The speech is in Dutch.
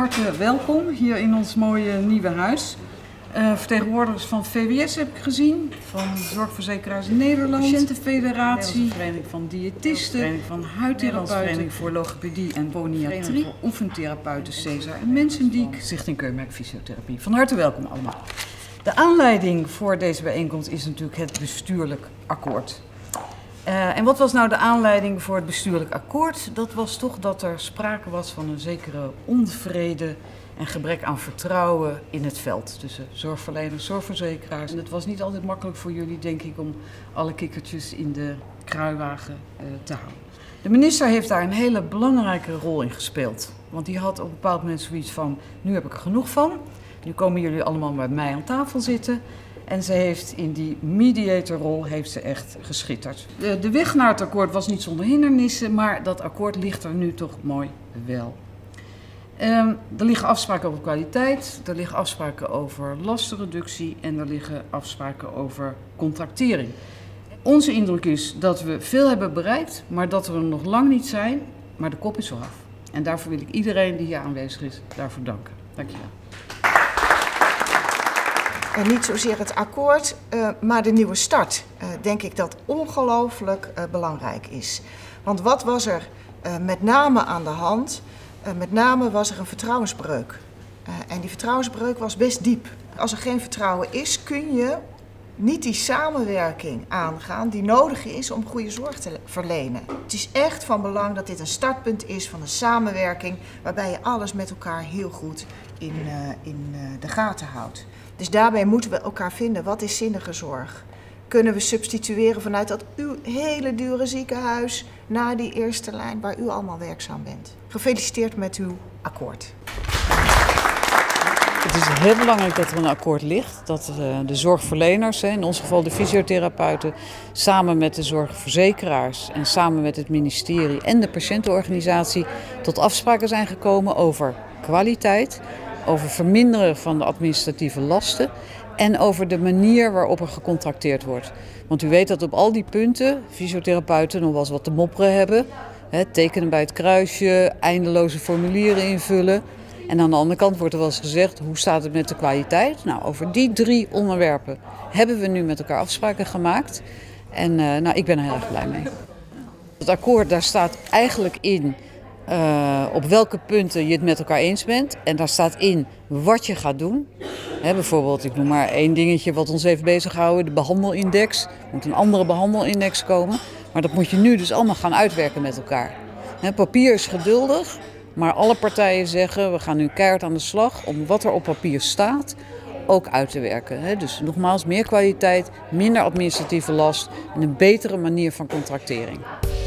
harte welkom hier in ons mooie nieuwe huis. Vertegenwoordigers van VWS heb ik gezien, van Zorgverzekeraars Nederland, Patiëntenfederatie, de Vereniging van Diëtisten, de Vereniging van Huidtherapeuten, de Vereniging voor Logopedie en Poniatrie, voor Oefentherapeuten Cesar en Mensendiek, Stichting Keurmerk Fysiotherapie. Van harte welkom allemaal. De aanleiding voor deze bijeenkomst is natuurlijk het bestuurlijk akkoord. En wat was nou de aanleiding voor het bestuurlijk akkoord? Dat was toch dat er sprake was van een zekere onvrede en gebrek aan vertrouwen in het veld tussen zorgverleners, zorgverzekeraars. En het was niet altijd makkelijk voor jullie, denk ik, om alle kikkertjes in de kruiwagen te houden. De minister heeft daar een hele belangrijke rol in gespeeld. Want die had op een bepaald moment zoiets van, nu heb ik er genoeg van. Nu komen jullie allemaal bij mij aan tafel zitten. En ze heeft in die mediatorrol heeft ze echt geschitterd. De weg naar het akkoord was niet zonder hindernissen, maar dat akkoord ligt er nu toch mooi wel. Er liggen afspraken over kwaliteit, er liggen afspraken over lastenreductie en er liggen afspraken over contractering. Onze indruk is dat we veel hebben bereikt, maar dat we er nog lang niet zijn, maar de kop is eraf. En daarvoor wil ik iedereen die hier aanwezig is, daarvoor danken. Dankjewel. En niet zozeer het akkoord, maar de nieuwe start, denk ik dat ongelooflijk belangrijk is. Want wat was er met name aan de hand? Met name was er een vertrouwensbreuk. En die vertrouwensbreuk was best diep. Als er geen vertrouwen is, kun je niet die samenwerking aangaan die nodig is om goede zorg te verlenen. Het is echt van belang dat dit een startpunt is van een samenwerking waarbij je alles met elkaar heel goed in de gaten houdt. Dus daarbij moeten we elkaar vinden, wat is zinnige zorg? Kunnen we substitueren vanuit dat hele dure ziekenhuis naar die eerste lijn waar u allemaal werkzaam bent? Gefeliciteerd met uw akkoord. Het is heel belangrijk dat er een akkoord ligt, dat de zorgverleners, in ons geval de fysiotherapeuten, samen met de zorgverzekeraars en samen met het ministerie en de patiëntenorganisatie tot afspraken zijn gekomen over kwaliteit, over verminderen van de administratieve lasten en over de manier waarop er gecontracteerd wordt. Want u weet dat op al die punten fysiotherapeuten nog wel eens wat te mopperen hebben. Tekenen bij het kruisje, eindeloze formulieren invullen. En aan de andere kant wordt er wel eens gezegd, hoe staat het met de kwaliteit? Nou, over die 3 onderwerpen hebben we nu met elkaar afspraken gemaakt. En ik ben er heel erg blij mee. Het akkoord, daar staat eigenlijk in op welke punten je het met elkaar eens bent. En daar staat in wat je gaat doen. Bijvoorbeeld, ik noem maar 1 dingetje wat ons heeft bezighouden, de behandelindex. Er moet een andere behandelindex komen. Maar dat moet je nu dus allemaal gaan uitwerken met elkaar. Papier is geduldig, maar alle partijen zeggen we gaan nu keihard aan de slag om wat er op papier staat ook uit te werken. Dus nogmaals, meer kwaliteit, minder administratieve last en een betere manier van contractering.